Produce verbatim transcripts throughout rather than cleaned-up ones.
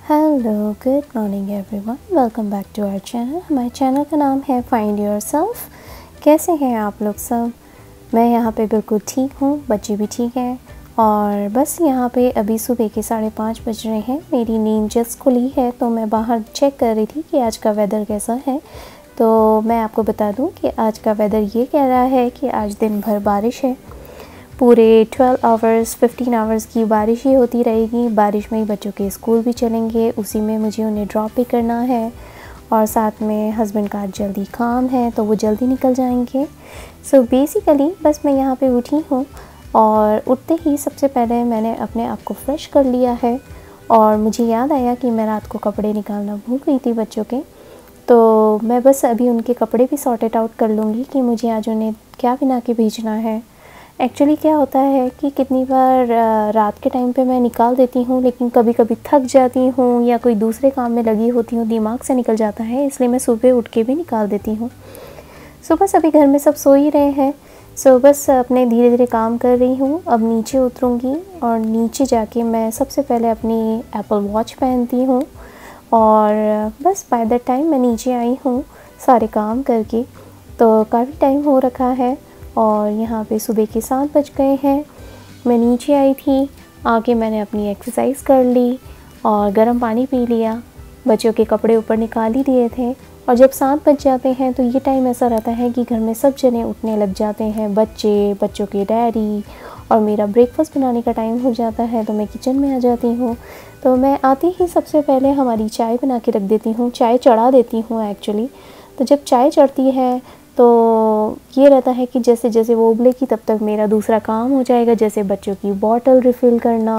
Hello good morning everyone, welcome back to our channel. हमारे channel का नाम है फाइंड योरसेल्फ। कैसे हैं आप लोग सब? मैं यहाँ पे बिल्कुल ठीक हूँ, बच्चे भी ठीक हैं और बस यहाँ पे अभी सुबह के साढ़े पाँच बज रहे हैं। मेरी नींद जस्ट खुली है तो मैं बाहर चेक कर रही थी कि आज का वेदर कैसा है। तो मैं आपको बता दूँ कि आज का वेदर ये कह रहा है कि आज दिन भर बारिश है। पूरे ट्वेल्व आवर्स फिफ्टीन आवर्स की बारिश ही होती रहेगी। बारिश में ही बच्चों के स्कूल भी चलेंगे, उसी में मुझे उन्हें ड्रॉप भी करना है और साथ में हस्बैंड का जल्दी काम है तो वो जल्दी निकल जाएंगे। सो so बेसिकली बस मैं यहाँ पे उठी हूँ और उठते ही सबसे पहले मैंने अपने आप को फ्रेश कर लिया है और मुझे याद आया कि मैं रात को कपड़े निकालना भूल गई थी बच्चों के। तो मैं बस अभी उनके कपड़े भी सॉर्टेड आउट कर लूँगी कि मुझे आज उन्हें क्या बना के भेजना है। एक्चुअली क्या होता है कि कितनी बार रात के टाइम पे मैं निकाल देती हूँ, लेकिन कभी कभी थक जाती हूँ या कोई दूसरे काम में लगी होती हूँ, दिमाग से निकल जाता है, इसलिए मैं सुबह उठ के भी निकाल देती हूँ। सो बस अभी घर में सब सो ही रहे हैं, सो बस अपने धीरे धीरे काम कर रही हूँ। अब नीचे उतरूँगी और नीचे जाके मैं सबसे पहले अपनी एप्पल वॉच पहनती हूँ और बस बाय द टाइम मैं नीचे आई हूँ सारे काम करके तो काफ़ी टाइम हो रखा है और यहाँ पे सुबह के सात बज गए हैं। मैं नीचे आई थी, आके मैंने अपनी एक्सरसाइज कर ली और गर्म पानी पी लिया। बच्चों के कपड़े ऊपर निकाल ही दिए थे और जब सात बज जाते हैं तो ये टाइम ऐसा रहता है कि घर में सब जने उठने लग जाते हैं, बच्चे, बच्चों के डैडी, और मेरा ब्रेकफास्ट बनाने का टाइम हो जाता है तो मैं किचन में आ जाती हूँ। तो मैं आते ही सबसे पहले हमारी चाय बना के रख देती हूँ, चाय चढ़ा देती हूँ एक्चुअली। तो जब चाय चढ़ती है तो ये रहता है कि जैसे जैसे वो उबलेगी तब तक मेरा दूसरा काम हो जाएगा, जैसे बच्चों की बॉटल रिफ़िल करना,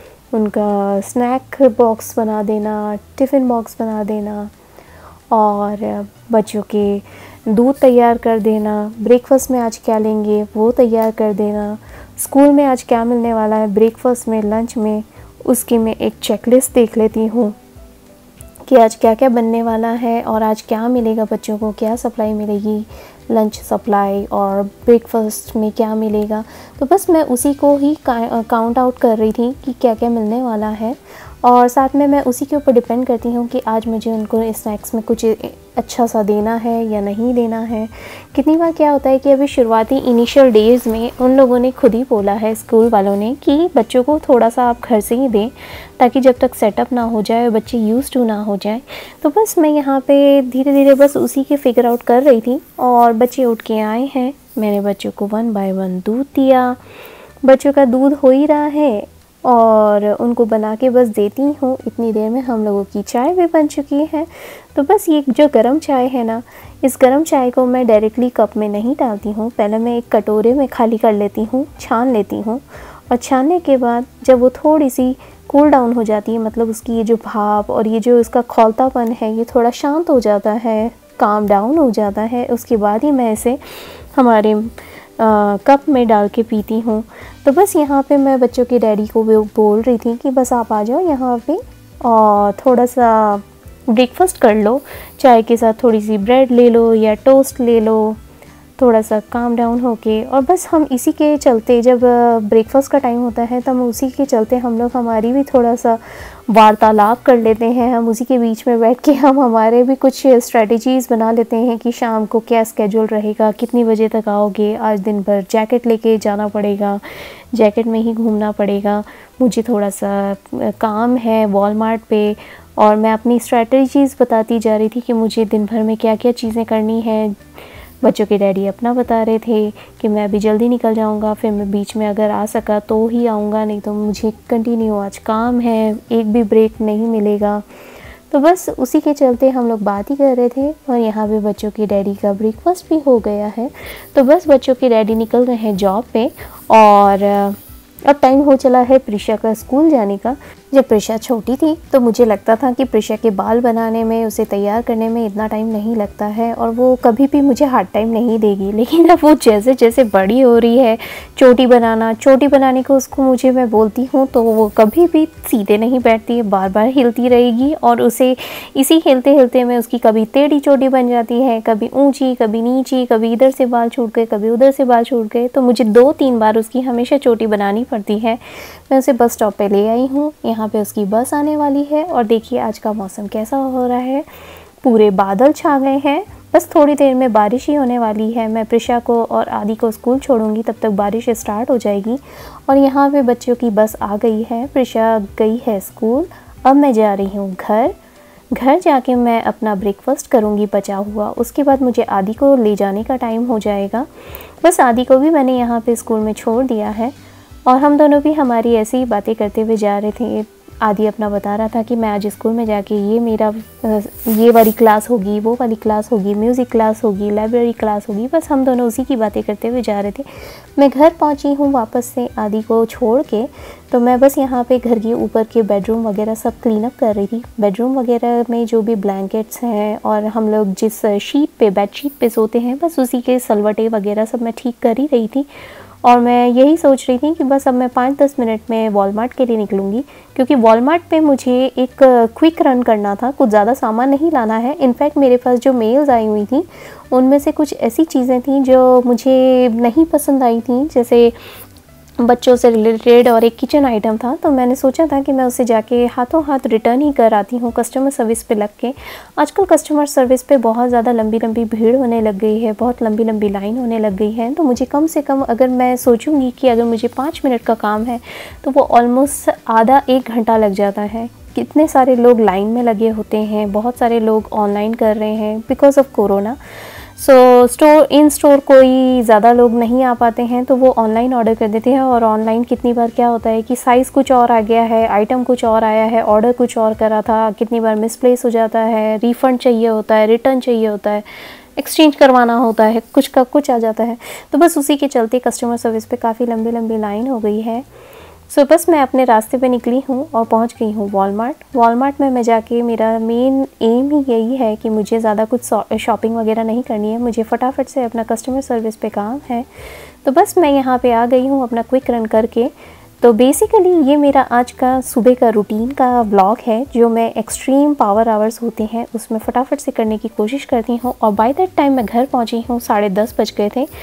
उनका स्नैक बॉक्स बना देना, टिफ़िन बॉक्स बना देना और बच्चों के दूध तैयार कर देना, ब्रेकफास्ट में आज क्या लेंगे वो तैयार कर देना, स्कूल में आज क्या मिलने वाला है ब्रेकफास्ट में, लंच में, उसकी मैं एक चेकलिस्ट देख लेती हूँ कि आज क्या क्या बनने वाला है और आज क्या मिलेगा बच्चों को, क्या सप्लाई मिलेगी, लंच सप्लाई और ब्रेकफास्ट में क्या मिलेगा। तो बस मैं उसी को ही काउंट आउट कर रही थी कि क्या क्या मिलने वाला है और साथ में मैं उसी के ऊपर डिपेंड करती हूँ कि आज मुझे उनको स्नैक्स में कुछ अच्छा सा देना है या नहीं देना है। कितनी बार क्या होता है कि अभी शुरुआती इनिशियल डेज़ में उन लोगों ने खुद ही बोला है, स्कूल वालों ने, कि बच्चों को थोड़ा सा आप घर से ही दें ताकि जब तक सेटअप ना हो जाए और बच्चे यूज़ टू ना हो जाए। तो बस मैं यहाँ पे धीरे धीरे बस उसी के फिगर आउट कर रही थी और बच्चे उठ के आए हैं। मैंने बच्चों को वन बाय वन दूध दिया, बच्चों का दूध हो ही रहा है और उनको बना के बस देती हूँ। इतनी देर में हम लोगों की चाय भी बन चुकी है। तो बस ये जो गरम चाय है ना, इस गरम चाय को मैं डायरेक्टली कप में नहीं डालती हूँ, पहले मैं एक कटोरे में खाली कर लेती हूँ, छान लेती हूँ और छानने के बाद जब वो थोड़ी सी कूल डाउन हो जाती है, मतलब उसकी ये जो भाप और ये जो इसका खौलतापन है ये थोड़ा शांत हो जाता है, काम डाउन हो जाता है, उसके बाद ही मैं इसे हमारे आ, कप में डाल के पीती हूँ। तो बस यहाँ पे मैं बच्चों के डैडी को भी बोल रही थी कि बस आप आ जाओ यहाँ पे और थोड़ा सा ब्रेकफास्ट कर लो, चाय के साथ थोड़ी सी ब्रेड ले लो या टोस्ट ले लो, थोड़ा सा काम डाउन होके। और बस हम इसी के चलते, जब ब्रेकफास्ट का टाइम होता है तब उसी के चलते हम लोग हमारी भी थोड़ा सा वार्तालाप कर लेते हैं। हम उसी के बीच में बैठ के हम हमारे भी कुछ स्ट्रेटजीज़ बना लेते हैं कि शाम को क्या स्केड्यूल रहेगा, कितनी बजे तक आओगे, आज दिन भर जैकेट लेके जाना पड़ेगा, जैकेट में ही घूमना पड़ेगा, मुझे थोड़ा सा काम है वॉलमार्ट पे। और मैं अपनी स्ट्रेटजीज़ बताती जा रही थी कि मुझे दिन भर में क्या क्या चीज़ें करनी है। बच्चों के डैडी अपना बता रहे थे कि मैं अभी जल्दी निकल जाऊंगा, फिर मैं बीच में अगर आ सका तो ही आऊँगा, नहीं तो मुझे कंटिन्यू आज काम है, एक भी ब्रेक नहीं मिलेगा। तो बस उसी के चलते हम लोग बात ही कर रहे थे और यहाँ पे बच्चों के डैडी का ब्रेकफास्ट भी हो गया है। तो बस बच्चों के डैडी निकल रहे हैं जॉब पे और अब टाइम हो चला है प्रिशा का स्कूल जाने का। जब प्रिशा छोटी थी तो मुझे लगता था कि प्रिशा के बाल बनाने में, उसे तैयार करने में इतना टाइम नहीं लगता है और वो कभी भी मुझे हार्ड टाइम नहीं देगी। लेकिन अब वो जैसे जैसे बड़ी हो रही है, चोटी बनाना चोटी बनाने को उसको मुझे मैं बोलती हूँ तो वो कभी भी सीधे नहीं बैठती है, बार बार हिलती रहेगी और उसे इसी हिलते हिलते में उसकी कभी टेढ़ी चोटी बन जाती है, कभी ऊँची, कभी नीची, कभी इधर से बाल छूट गए, कभी उधर से बाल छूट गए। तो मुझे दो तीन बार उसकी हमेशा चोटी बनानी पड़ती है। मैं उसे बस स्टॉप पे ले आई हूँ, यहाँ पे उसकी बस आने वाली है। और देखिए आज का मौसम कैसा हो रहा है, पूरे बादल छा गए हैं। बस थोड़ी देर में बारिश ही होने वाली है। मैं प्रिशा को और आदि को स्कूल छोड़ूंगी, तब तक बारिश स्टार्ट हो जाएगी। और यहाँ पे बच्चों की बस आ गई है, प्रिशा गई है स्कूल। अब मैं जा रही हूँ घर। घर जाके मैं अपना ब्रेकफास्ट करूँगी बचा हुआ। उसके बाद मुझे आदि को ले जाने का टाइम हो जाएगा। बस आदि को भी मैंने यहाँ पे स्कूल में छोड़ दिया है और हम दोनों भी हमारी ऐसी ही बातें करते हुए जा रहे थे। आदि अपना बता रहा था कि मैं आज स्कूल में जाके ये मेरा ये वाली क्लास होगी, वो वाली क्लास होगी, म्यूज़िक क्लास होगी, लाइब्रेरी क्लास होगी। बस हम दोनों उसी की बातें करते हुए जा रहे थे। मैं घर पहुंची हूँ वापस से आदि को छोड़ के। तो मैं बस यहाँ पे घर के ऊपर के बेडरूम वगैरह सब क्लीन अप कर रही थी। बेडरूम वगैरह में जो भी ब्लैंकेट्स हैं और हम लोग जिस शीट पे बेडशीट पे सोते हैं, बस उसी के सलवटे वगैरह सब मैं ठीक कर ही रही थी। और मैं यही सोच रही थी कि बस अब मैं पाँच दस मिनट में वॉलमार्ट के लिए निकलूँगी, क्योंकि वॉलमार्ट पे मुझे एक क्विक रन करना था। कुछ ज़्यादा सामान नहीं लाना है। इनफैक्ट मेरे पास जो मेल्स आई हुई थी उनमें से कुछ ऐसी चीज़ें थी जो मुझे नहीं पसंद आई थी, जैसे बच्चों से रिलेटेड, और एक किचन आइटम था। तो मैंने सोचा था कि मैं उसे जाके हाथों हाथ रिटर्न ही कर आती हूँ कस्टमर सर्विस पे लग के। आजकल कस्टमर सर्विस पे बहुत ज़्यादा लंबी लंबी भीड़ होने लग गई है, बहुत लंबी लंबी लाइन होने लग गई है। तो मुझे कम से कम, अगर मैं सोचूंगी कि अगर मुझे पाँच मिनट का काम है तो वो ऑलमोस्ट आधा एक घंटा लग जाता है। कितने सारे लोग लाइन में लगे होते हैं, बहुत सारे लोग ऑनलाइन कर रहे हैं because of corona. So store in store कोई ज़्यादा लोग नहीं आ पाते हैं तो वो ऑनलाइन ऑर्डर कर देते हैं। और ऑनलाइन कितनी बार क्या होता है कि साइज़ कुछ और आ गया है, आइटम कुछ और आया है, ऑर्डर कुछ और करा था, कितनी बार मिसप्लेस हो जाता है, रिफ़ंड चाहिए होता है, रिटर्न चाहिए होता है, एक्सचेंज करवाना होता है, कुछ का कुछ आ जाता है। तो बस उसी के चलते कस्टमर सर्विस पे काफ़ी लंबी लंबी लाइन हो गई है। सो so, बस मैं अपने रास्ते पे निकली हूँ और पहुँच गई हूँ वॉलमार्ट। वॉलमार्ट में मैं जाके, मेरा मेन एम ही यही है कि मुझे ज़्यादा कुछ शॉपिंग वगैरह नहीं करनी है, मुझे फटाफट से अपना कस्टमर सर्विस पे काम है। तो बस मैं यहाँ पे आ गई हूँ अपना क्विक रन करके। तो बेसिकली ये मेरा आज का सुबह का रूटीन का व्लॉग है, जो मैं एक्सट्रीम पावर आवर्स होते हैं उसमें फटाफट से करने की कोशिश करती हूँ। और बाय दैट टाइम मैं घर पहुँची हूँ, साढ़े दस बज गए थे।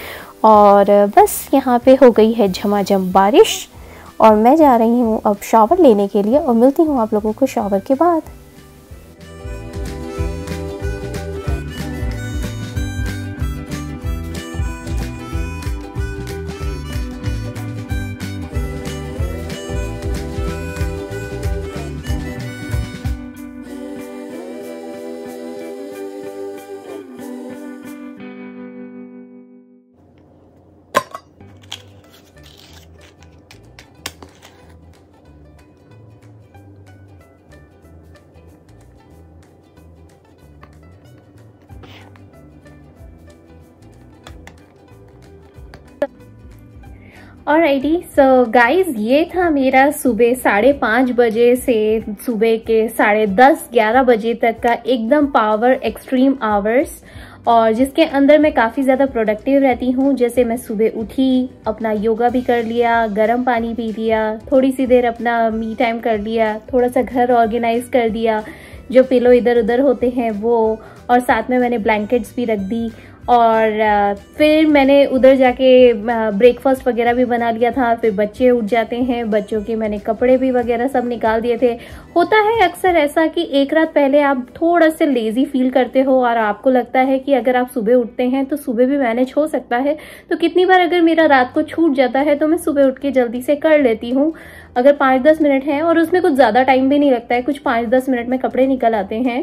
और बस यहाँ पे हो गई है झमाझम बारिश और मैं जा रही हूँ अब शावर लेने के लिए और मिलती हूँ आप लोगों को शावर के बाद। ऑलराइटी, सो गाइज ये था मेरा सुबह साढ़े पाँच बजे से सुबह के साढ़े दस ग्यारह बजे तक का एकदम पावर एक्सट्रीम आवर्स, और जिसके अंदर मैं काफ़ी ज़्यादा प्रोडक्टिव रहती हूँ। जैसे मैं सुबह उठी, अपना योगा भी कर लिया, गर्म पानी पी लिया, थोड़ी सी देर अपना मी टाइम कर लिया, थोड़ा सा घर ऑर्गेनाइज कर दिया, जो पिलो इधर उधर होते हैं वो, और साथ में मैंने ब्लैंकेट्स भी रख दी। और फिर मैंने उधर जाके ब्रेकफास्ट वगैरह भी बना लिया था। फिर बच्चे उठ जाते हैं, बच्चों के मैंने कपड़े भी वगैरह सब निकाल दिए थे। होता है अक्सर ऐसा कि एक रात पहले आप थोड़ा सा लेजी फील करते हो और आपको लगता है कि अगर आप सुबह उठते हैं तो सुबह भी मैनेज हो सकता है। तो कितनी बार अगर मेरा रात को छूट जाता है तो मैं सुबह उठ के जल्दी से कर लेती हूँ, अगर पाँच दस मिनट है, और उसमें कुछ ज़्यादा टाइम भी नहीं लगता है, कुछ पाँच दस मिनट में कपड़े निकल आते हैं।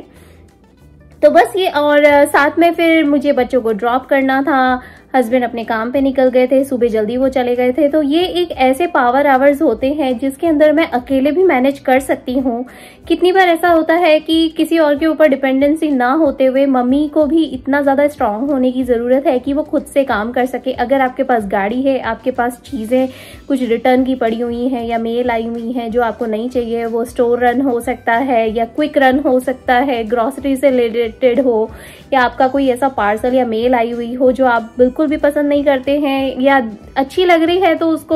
तो बस ये, और साथ में फिर मुझे बच्चों को ड्रॉप करना था। हस्बैंड अपने काम पे निकल गए थे, सुबह जल्दी वो चले गए थे। तो ये एक ऐसे पावर आवर्स होते हैं जिसके अंदर मैं अकेले भी मैनेज कर सकती हूँ। कितनी बार ऐसा होता है कि किसी और के ऊपर डिपेंडेंसी ना होते हुए मम्मी को भी इतना ज़्यादा स्ट्रांग होने की ज़रूरत है कि वो खुद से काम कर सके। अगर आपके पास गाड़ी है, आपके पास चीज़ें कुछ रिटर्न की पड़ी हुई हैं या मेल आई हुई हैं जो आपको नहीं चाहिए, वो स्टोर रन हो सकता है या क्विक रन हो सकता है, ग्रॉसरी से रिलेटेड हो, या आपका कोई ऐसा पार्सल या मेल आई हुई हो जो आप बिल्कुल भी पसंद नहीं करते हैं या अच्छी लग रही है तो उसको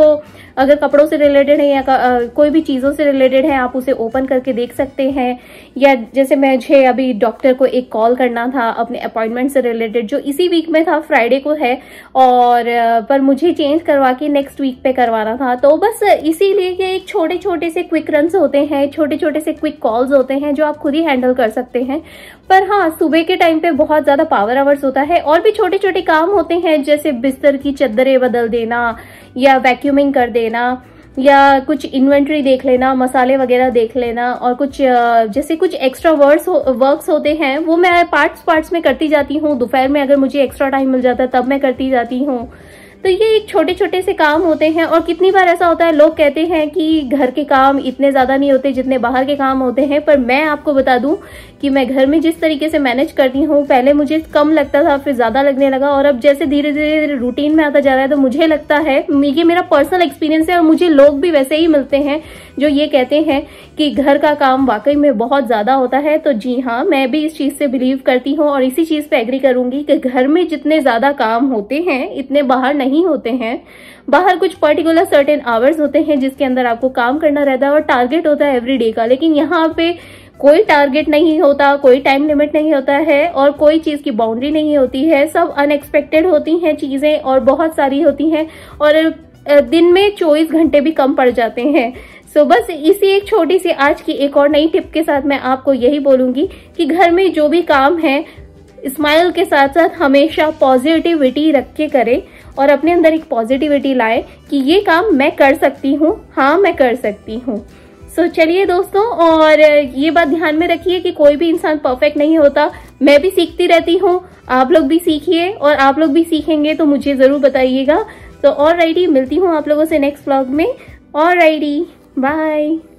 अगर कपड़ों से रिलेटेड है या कोई भी चीज़ों से रिलेटेड है आप उसे ओपन करके देख सकते हैं। या जैसे मुझे अभी डॉक्टर को एक कॉल करना था अपने अपॉइंटमेंट से रिलेटेड, जो इसी वीक में था, फ्राइडे को है, और पर मुझे चेंज करवा के नेक्स्ट वीक पे करवाना था। तो बस इसीलिए ये एक छोटे छोटे से क्विक रन्स होते हैं, छोटे छोटे से क्विक कॉल्स होते हैं जो आप खुद ही हैंडल कर सकते हैं। पर हाँ, सुबह के टाइम पे बहुत ज़्यादा पावर आवर्स होता है। और भी छोटे छोटे काम होते हैं जैसे बिस्तर की चद्दरें बदल देना या वैक्यूमिंग कर देना या कुछ इन्वेंट्री देख लेना, मसाले वगैरह देख लेना, और कुछ जैसे कुछ एक्स्ट्रा वर्क्स वर्क्स होते हैं वो मैं पार्ट्स पार्ट्स में करती जाती हूँ। दोपहर में अगर मुझे एक्स्ट्रा टाइम मिल जाता है तब मैं करती जाती हूँ। तो ये एक छोटे छोटे से काम होते हैं। और कितनी बार ऐसा होता है, लोग कहते हैं कि घर के काम इतने ज़्यादा नहीं होते जितने बाहर के काम होते हैं, पर मैं आपको बता दूं कि मैं घर में जिस तरीके से मैनेज करती हूँ, पहले मुझे कम लगता था, फिर ज़्यादा लगने लगा, और अब जैसे धीरे धीरे रूटीन में आता जा रहा है तो मुझे लगता है, ये मेरा पर्सनल एक्सपीरियंस है और मुझे लोग भी वैसे ही मिलते हैं जो ये कहते हैं कि घर का काम वाकई में बहुत ज़्यादा होता है। तो जी हाँ, मैं भी इस चीज़ से बिलीव करती हूँ और इसी चीज़ पे एग्री करूंगी कि घर में जितने ज़्यादा काम होते हैं इतने बाहर नहीं होते हैं। बाहर कुछ पर्टिकुलर सर्टेन आवर्स होते हैं जिसके अंदर आपको काम करना रहता है और टारगेट होता है एवरीडे का, लेकिन यहाँ पे कोई टारगेट नहीं होता, कोई टाइम लिमिट नहीं होता है और कोई चीज़ की बाउंड्री नहीं होती है। सब अनएक्सपेक्टेड होती हैं चीज़ें और बहुत सारी होती हैं, और दिन में चौबीस घंटे भी कम पड़ जाते हैं। सो बस इसी एक छोटी सी आज की एक और नई टिप के साथ मैं आपको यही बोलूंगी कि घर में जो भी काम है स्माइल के साथ साथ हमेशा पॉजिटिविटी रख के करें और अपने अंदर एक पॉजिटिविटी लाए कि ये काम मैं कर सकती हूँ, हाँ मैं कर सकती हूँ। सो so, चलिए दोस्तों, और ये बात ध्यान में रखिए कि कोई भी इंसान परफेक्ट नहीं होता। मैं भी सीखती रहती हूँ, आप लोग भी सीखिए, और आप लोग भी सीखेंगे तो मुझे जरूर बताइएगा। तो ऑलराइटी, मिलती हूँ आप लोगों से नेक्स्ट व्लॉग में। Alrighty, bye.